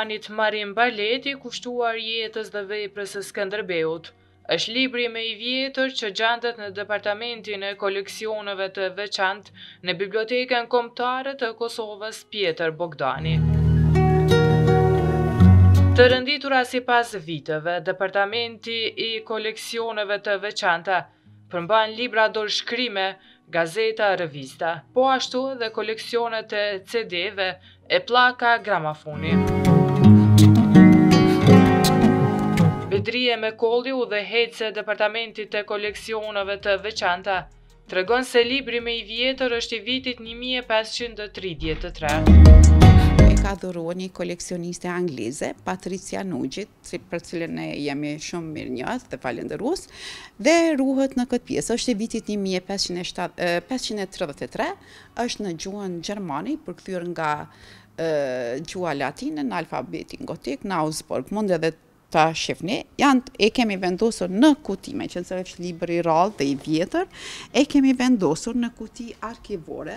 romanit Marim Barleti, kushtuar jetës dhe veprës së Skënderbeut. Është libri më i vjetër që gjendet në departamentin e koleksioneve të veçantë në Bibliotekën Kombëtare të Kosovës Pjetër Bogdani. Të rënditura sipas viteve, departamenti i koleksioneve të veçanta përmban libra dorëshkrime, gazeta, revista, po ashtu edhe koleksionet e CD-ve e pllaka gramafoni. Bedrije Mekolli, udhëheqëse e departamentit të koleksioneve të veçanta, tregon se libri më i vjetër është i vitit 1533. Ka dhuru një koleksioniste angleze, Patricia Nugjit, për cilën ne jemi shumë mirë njohës dhe falenderues, dhe ruhet në këtë pjesë. Është i vitit 1533, është në gjuhën gjermane, përkthyer nga gjuha latine në alfabetin gotik, në Augsburg. Mund edhe ta shihni, e kemi vendosur në kuti, meqense është libër i rrallë dhe i vjetër, e kemi vendosur në kuti arkivore,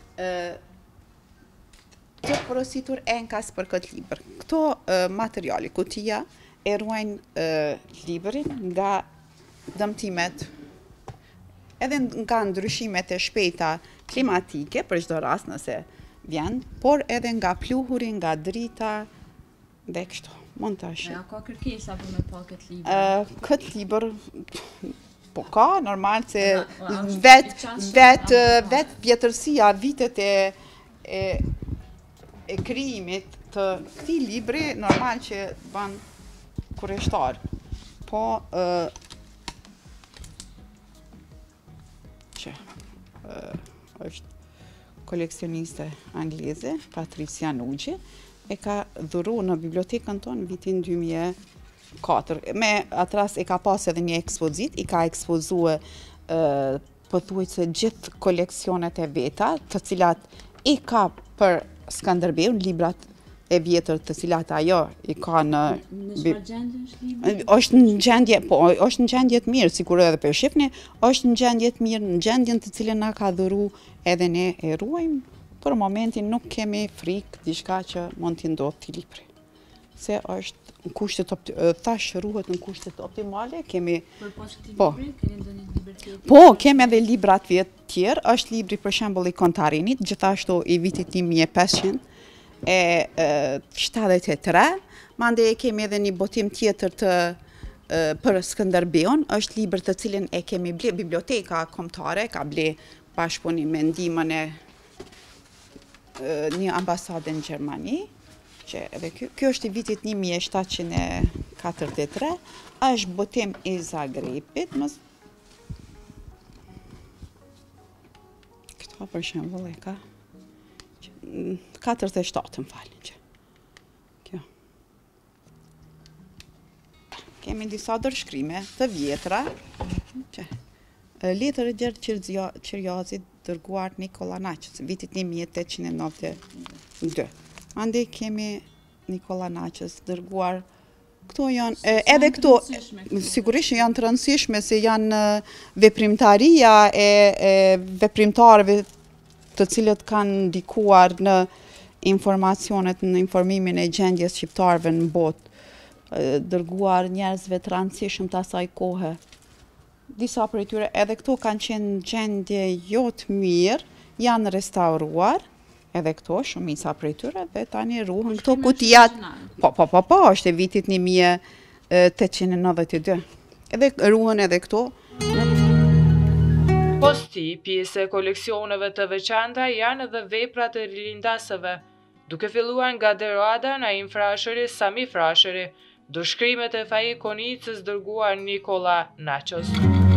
të porositur enkas për këtë libër. Këto materiali, kutia, e ruajnë librin nga dëmtimet, edhe nga ndryshimet e shpejta klimatike, për çdo rast nëse vjen, por edhe nga pluhuri, nga drita, dhe kështu. Mund të ashtë. Ka kërkesa për me pa këtë libër? Këtë libër, po ka, normal se vetë vjetërsia, vitet e krijimit të këtij libri, normal që ban kurreshtar. Po që është koleksioniste angleze, Patricia Nugji, e ka dhuru në bibliotekën tonë në vitin 2004. Me atë rast e ka pas edhe një ekspozit, i ka ekspozuar pothuajse gjithë koleksionet e veta, të cilat i ka për Skënderbeun, librat e vjetër të cilat ajo i ka në... Në çfarë gjendje është libri? Është në gjendje, po, është në gjendje të mirë, sikur edhe për shifni, është në gjendje të mirë, në gjendjen të cilën na ka dhuru edhe ne e ruajmë. Për momentin nuk kemi frikë diçka që mund t'i ndodhë t'i libri. Se është në kushtet, thash ruhet në kushtet optimale, kemi... Për poshtë këtij libri, keni ndonjë libër tjetër? Po, kemi edhe librat tjerë, është libri për shembull i Kontarinit, gjithashtu i vitit 1573, mande e kemi edhe një botim tjetër për Skënderbeun, është libër të cilin e kemi ble, Biblioteka Kombëtare ka ble bashkëpunim me ndihmën e një ambasade në Gjermani, që edhe kjo është i vitit 1743, është botim i Zagrebit, këto për shembull e ka 47, më falni që. Kjo. Kemi disa dorëshkrime të vjetra, që letër e Gjergj Qirjazit dërguar Nikola Naçës, vitit 1892. Ande kemi Nikola Naçës dërguar, këto janë, edhe këto, sigurisht janë të rëndësishme se janë veprimtaria e veprimtarëve të cilët kanë ndikuar në informacionet, në informimin e gjendjes shqiptarëve në botë, dërguar njerëzve të rëndësishëm të asaj kohe. Disa prej tyre, edhe këto kanë qenë gjendje jo të mirë, janë restauruar, edhe këto, shumica prej tyre, dhe tani ruhen këto kutijat. Po, është e vitit 1892. Edhe ruhen edhe këto. Posti, pjesë e koleksioneve të veçanta janë edhe veprat e rilindasëve, duke filluar nga Derada Naim Frashëri, Sami Frashëri, dorëshkrimet e Fai Konicës dërguar Nikola Naçës.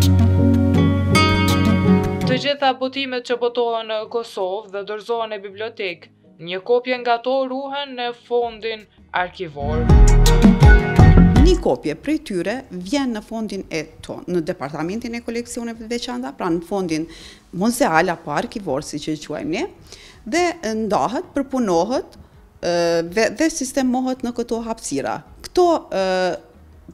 Të gjitha botimet që botohen në Kosovë dhe dorëzohen në bibliotekë, një kopje nga to ruhen në fondin arkivor. Një kopje prej tyre vjen në fondin e tonë, në departamentin e koleksioneve të veçanta, pra në fondin muzeal apo arkivor, si që quajmë ne, dhe ndahet, përpunohet dhe sistemohet në këto hapësira. Këto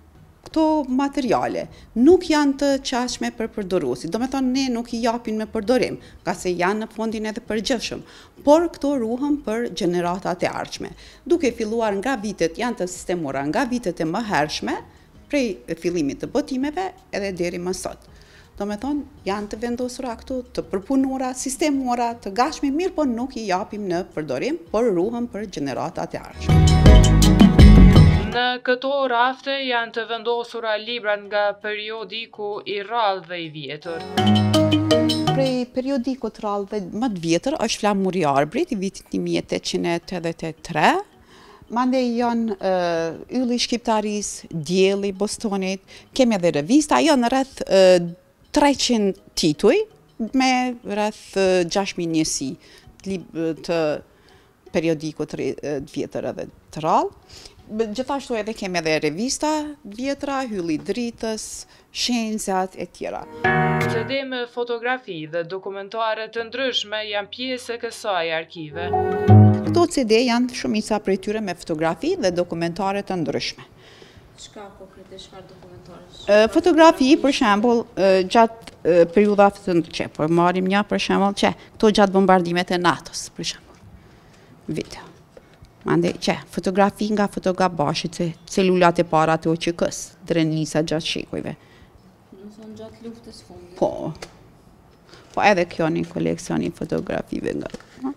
këto materiale nuk janë të qashme për përdoruesit. Do me thonë ne nuk i japin me përdorim, ka se janë në fondin edhe përgjithshëm, por këto ruhen për gjeneratat e ardhshme. Duke filluar nga vitet, janë të sistemura nga vitet e mëhershme, prej fillimit të botimeve edhe deri më sot. Do me thonë janë të vendosura këtu, të përpunura, sistemura, të gashme, mirë po nuk i japim në përdorim, por ruhen për gjeneratat e ardhshme. Në këto rafte janë të vendosura libra nga periodiku i rrallë dhe i vjetër. Prej periodikut rrallë dhe më të vjetër është Flamuri i Arbrit i vitit 1883. Mandej janë Ylli i Shqiptarisë, Dielli i Bostonit, kemi edhe revista, janë rreth 300 tituj me rreth 6.000 njësi të periodikut të vjetër edhe të rrallë. Gjithashtu edhe kemi edhe revista vjetra, Hylli i Dritës, Shkencët e tjera. CD me fotografi dhe dokumentare të ndryshme janë pjesë e kësaj arkive. Këto CD janë shumica prej tyre me fotografi dhe dokumentare të ndryshme. Çka konkretisht, çfarë dokumentarësh? Fotografi, për shembull, gjatë periudhave të ndryshme, po marrim një për shembull këto gjatë bombardimet e NATO-s, për shembull. Video. Mande, fotografi nga Fotogabashit, celulat e para të OQK-s, drenisa gjatë shekujve. Në thonë gjatë luftës fundit. Po edhe kjo një koleksion i fotografive nga.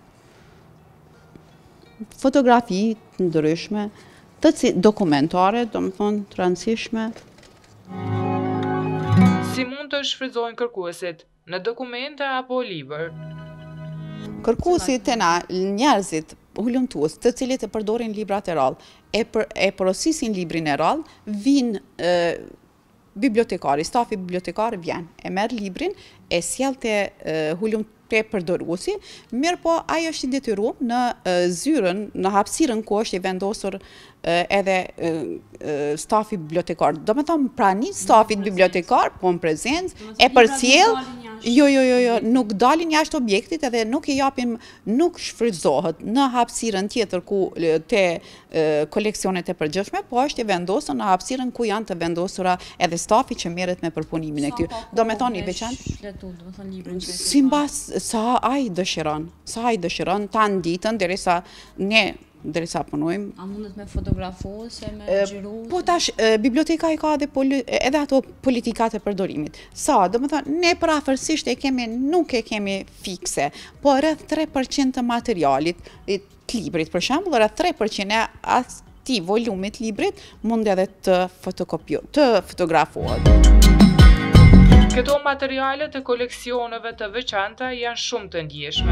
Fotografi të ndryshme, dokumentare, do më thonë, të rëndësishme. Si mund të shfrytëzojnë kërkuesit, në dokumente apo libër? Kërkuesit të na, njerëzit, hulumtues, të cilët e përdorin librat e rrallë, e porosisin librin e rrallë, vinë bibliotekari, stafi bibliotekari vjen, e merr librin, e sjell te te përdoruesi, mirë po ajo është i detyruar në zyrën, në hapësirën ku është i vendosur edhe stafi bibliotekar. Do me thonë prani stafit bibliotekar, po në prezencë, e përcjell. Jo, nuk dalin jashtë objektit edhe nuk i japim, nuk shfrytëzohet në hapësirën tjetër ku te koleksionet e përgjithshme, po është i vendosur në hapësirën ku janë të vendosura edhe stafi që merret me përpunimin e këtyre. Do me thonë i veçantë. Simbas sa ai dëshiron, tanë ditën derisa punojmë. A mundet me fotografu ose me xhiru? Po tash, biblioteka i ka edhe ato politikat e përdorimit. Do me thonë, ne përafërsisht nuk e kemi fikse, po rreth 3% të materialit, të librit për shembull, rreth 3% e atij volumit librit mund edhe të fotografohet. Këto materiale të koleksioneve të veçanta janë shumë të ndjeshme.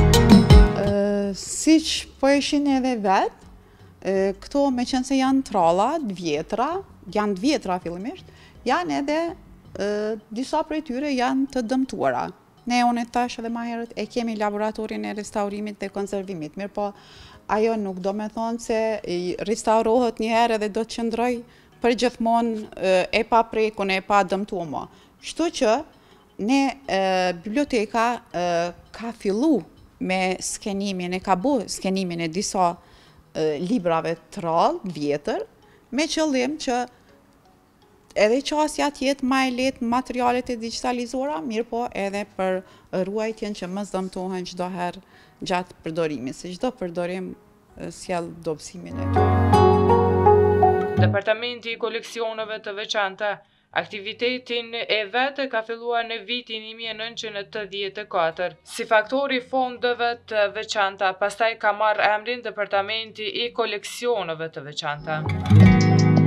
Siç po ishin edhe vetë, këto me qenë se janë tralla, janë të vjetra fillimisht, janë edhe disa prej tyre janë të dëmtuara. Ne unë thash edhe më herët e kemi laboratorin e restaurimit dhe konservimit, mirë po ajo nuk do me thonë se restaurohet një herë edhe do të qëndroj për gjithmonë e pa prekun, e pa dëmtuar. Kështu që ne biblioteka ka fillu me skenimin, ka bu skenimin e disa librave të rrallë, vjetër, me qëllim që edhe qasja tjetë ma e letë materialet e digitalizuara, mirë po edhe për ruajtjen që mos dëmtohen çdo herë gjatë përdorimit, se çdo përdorim sjell dobësimin e tyre. Departamenti i koleksioneve të veçanta aktivitetin e vetë ka filluar në vitin 1984. Si faktori fondeve të veçanta, pastaj ka marrë emrin Departamenti i koleksioneve të veçanta.